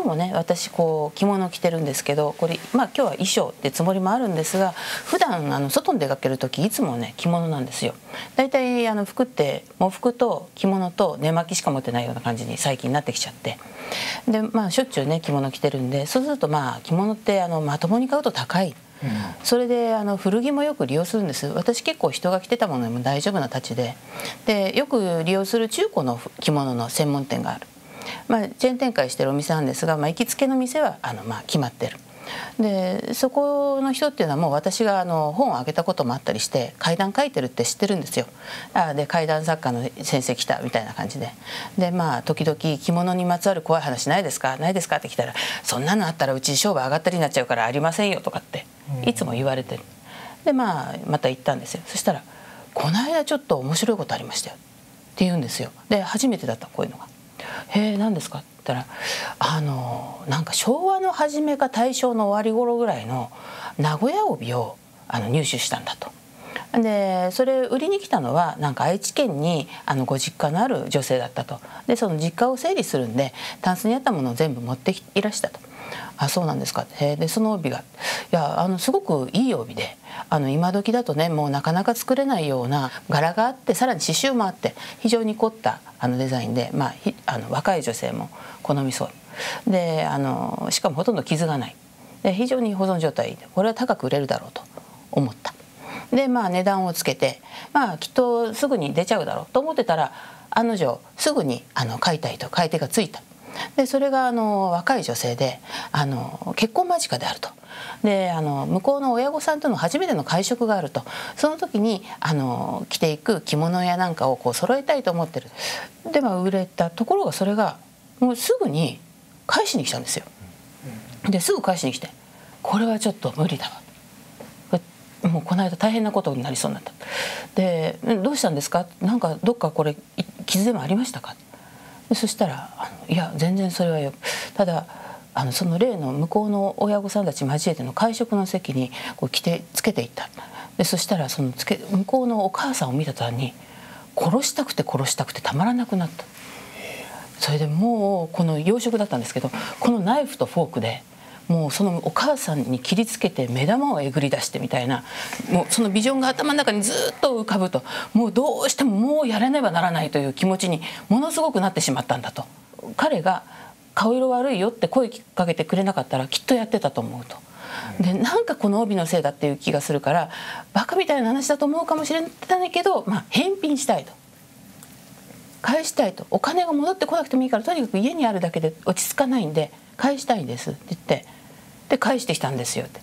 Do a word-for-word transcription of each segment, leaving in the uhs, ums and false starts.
日もね私こう着物着てるんですけど、これまあ今日は衣装ってつもりもあるんですが、普段あの外に出かける時いつもね着物なんですよ。だいたいあの服って喪服と着物と寝巻きしか持ってないような感じに最近なってきちゃって、でまあしょっちゅうね着物着てるんで、そうするとまあ着物ってあのまともに買うと高い。それであの古着もよく利用するんです。私結構人が着てたものでも大丈夫なたちで、でよく利用する中古の着物の専門店がある、まあ、チェーン展開してるお店なんですが、まあ、行きつけの店はあの、まあ、決まってる。でそこの人っていうのはもう私があの本をあげたこともあったりして怪談書いてるって知ってるんですよ。あで怪談作家の先生来たみたいな感じで、でまあ時々着物にまつわる怖い話ないですかないですかって来たら、そんなのあったらうち商売上がったりになっちゃうからありませんよとかっていつも言われてる。でまあまた行ったんですよ。そしたらこの間ちょっと面白いことありましたよって言うんですよ。で初めてだったこういうのが。へえ何ですかって言ったら、あのなんか昭和の初めか大正の終わり頃ぐらいの名古屋帯をあの入手したんだと。でそれ売りに来たのはなんか愛知県にあのご実家のある女性だったと。でその実家を整理するんでタンスにあったものを全部持っていらしたと。あそうなんですか。でその帯がいやあのすごくいい帯で、あの今時だとねもうなかなか作れないような柄があって、さらに刺繍もあって非常に凝ったあのデザインで、まあ、あの若い女性も好みそうで、あのしかもほとんど傷がないで非常に保存状態で、これは高く売れるだろうと思った。でまあ値段をつけて、まあきっとすぐに出ちゃうだろうと思ってたら、案の定すぐにあの買いたいと買い手がついた。でそれがあの若い女性で、あの結婚間近であると。であの向こうの親御さんとの初めての会食があると。その時にあの着ていく着物やなんかをこう揃えたいと思ってる。でまあ売れたところが、それがもうすぐに返しに来たんですよ。ですぐ返しに来て、これはちょっと無理だわ、もうこの間大変なことになりそうになった。でどうしたんですか、なんかどっかこれ傷でもありましたか。そしたらあのいや全然それはよ、ただあのその例の向こうの親御さんたち交えての会食の席にこう来てつけていった。でそしたらそのつけ向こうのお母さんを見た途端に殺したくて殺したくてたまらなくなった。それでもうこの洋食だったんですけど、このナイフとフォークでもうそのお母さんに切りつけて目玉をえぐり出してみたいな、もうそのビジョンが頭の中にずっと浮かぶと、もうどうしてももうやらねばならないという気持ちにものすごくなってしまったんだと。彼が顔色悪いよって声かけてくれなかったらきっとやってたと思うと。でなんかこの帯のせいだっていう気がするから、バカみたいな話だと思うかもしれないけど、まあ、返品したいと、返したいと、お金が戻ってこなくてもいいからとにかく家にあるだけで落ち着かないんで返したいんですって言って、で返してきたんですよって。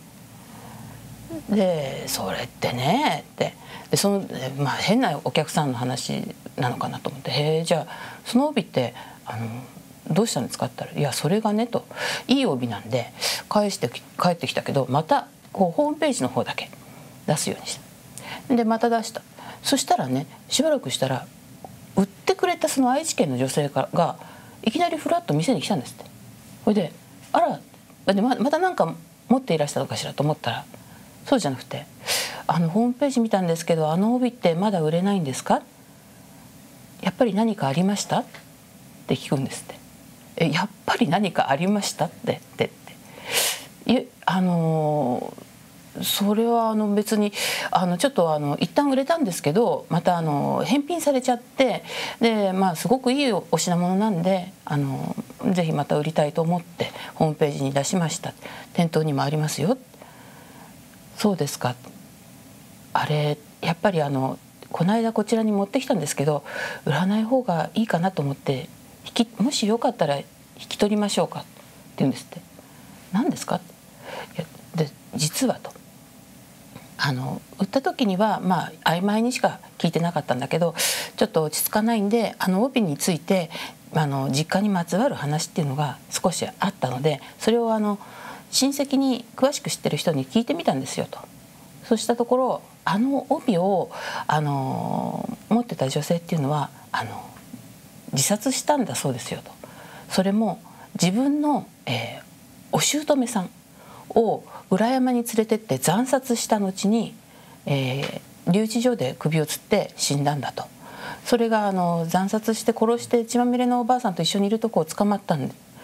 でそれってねって、でその、まあ、変なお客さんの話なのかなと思って、へえじゃあその帯ってあのどうしたんですかって言ったら、いやそれがねと、いい帯なんで返して帰ってきたけど、またこうホームページの方だけ出すようにした。でまた出した。そしたらねしばらくしたら売ってくれたその愛知県の女性がいきなりフラッと店に来たんですって。それであらで ま, また何か持っていらしたのかしらと思ったら、そうじゃなくて、あのホームページ見たんですけど、あの帯ってまだ売れないんですか、やっぱり何かありましたって聞くんですって。えやっぱり何かありましたってってっていえあのーそれはあの別にあのちょっとあの一旦売れたんですけど、またあの返品されちゃって、でまあすごくいいお品物なんで、あのぜひまた売りたいと思ってホームページに出しました、店頭にもありますよ。そうですか、あれやっぱりあのこの間こちらに持ってきたんですけど売らない方がいいかなと思って、引きもしよかったら引き取りましょうかって言うんですって。何ですか、いやで実はと、あの売った時にはまあ曖昧にしか聞いてなかったんだけど、ちょっと落ち着かないんで、あの帯についてあの実家にまつわる話っていうのが少しあったので、それをあの親戚に詳しく知ってる人に聞いてみたんですよと。そうしたところ、あの帯をあの持ってた女性っていうのはあの自殺したんだそうですよと。それも自分の、えー、お姑さんを裏山に連れてって惨殺した後に、えー、留置所で首を吊って死んだんだと。それがあの惨殺して殺して血まみれのおばあさんと一緒にいるとこを捕まったんで、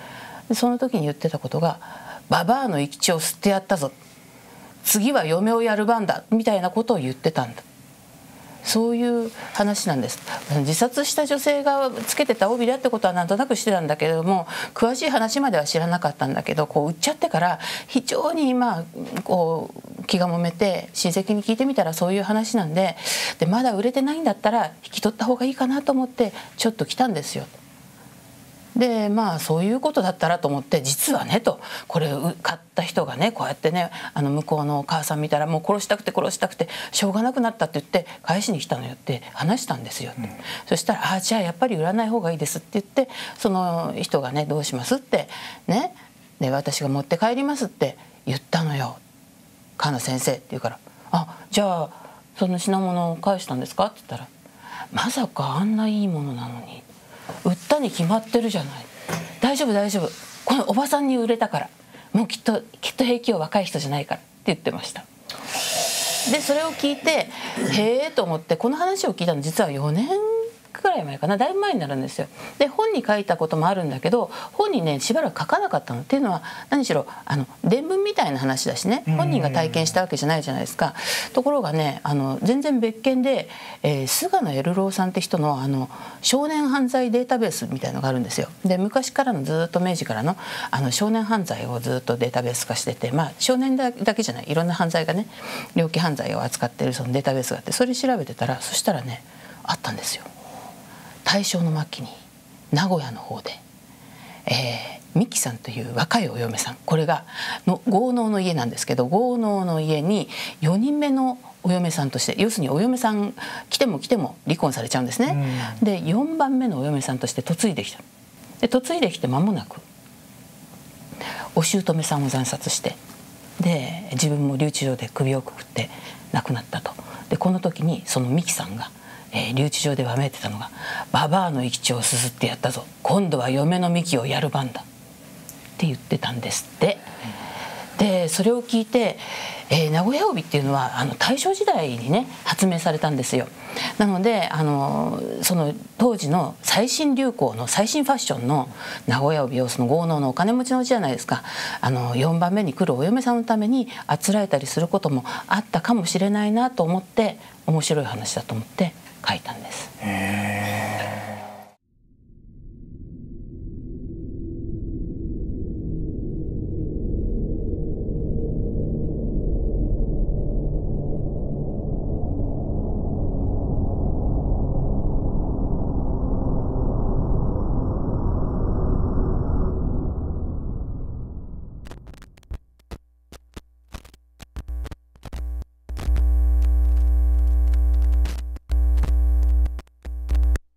でその時に言ってたことが「ババアの生き血を吸ってやったぞ、次は嫁をやる番だ」みたいなことを言ってたんだ。そういう話なんです。自殺した女性がつけてた帯だってことはなんとなくしてたんだけれども、詳しい話までは知らなかったんだけど、こう売っちゃってから非常にまあこう気がもめて、親戚に聞いてみたらそういう話なんで、でまだ売れてないんだったら引き取った方がいいかなと思ってちょっと来たんですよ。でまあそういうことだったらと思って、実はねと、これ買った人がねこうやってね、あの向こうのお母さん見たらもう殺したくて殺したくてしょうがなくなったって言って返しに来たのよって話したんですよって、うん、そしたら「あじゃあやっぱり売らない方がいいです」って言って、その人がね「どうします?」ってね、で私が持って帰りますって言ったのよ、川名先生って言うから「あじゃあその品物を返したんですか?」って言ったら「まさかあんないいものなのに売ったに決まってるじゃない、大丈夫大丈夫、このおばさんに売れたから、もうきっときっと平気よ、若い人じゃないから」って言ってました。でそれを聞いてへえと思って、この話を聞いたの実はよねんくらい前かな、だいぶ前になるんですよ。で本に書いたこともあるんだけど、本にねしばらく書かなかったのっていうのは、何しろあの伝聞みたいな話だしね、本人が体験したわけじゃないじゃないですか。ところがね、あの全然別件で、えー、菅野エルローさんって人のあの少年犯罪データベースみたいのがあるんですよ。で昔からのずっと明治からのあの少年犯罪をずっとデータベース化してて、まあ少年だけじゃない、いろんな犯罪がね、猟奇犯罪を扱ってるそのデータベースがあって、それ調べてたら、そしたらねあったんですよ。大正の末期に名古屋の方で、えー、美紀さんという若いお嫁さん、これがの豪農の家なんですけど、豪農の家によにんめのお嫁さんとして、要するにお嫁さん来ても来ても離婚されちゃうんですね。でよんばんめのお嫁さんとして嫁いできた。で嫁いできて間もなくお姑さんを惨殺して、で自分も留置場で首をくくって亡くなったと。でこの時にその美紀さんがえー、留置場でわめいてたのが「ババアの生き血をすすってやったぞ、今度は嫁の幹をやる番だ」って言ってたんですって。でそれを聞いて、えー、名古屋帯っていうのはあの大正時代にね発明されたんですよ。なのであのその当時の最新流行の最新ファッションの名古屋帯をその豪農のお金持ちのうちじゃないですか、あのよんばんめに来るお嫁さんのためにあつらえたりすることもあったかもしれないなと思って、面白い話だと思って書いたんです。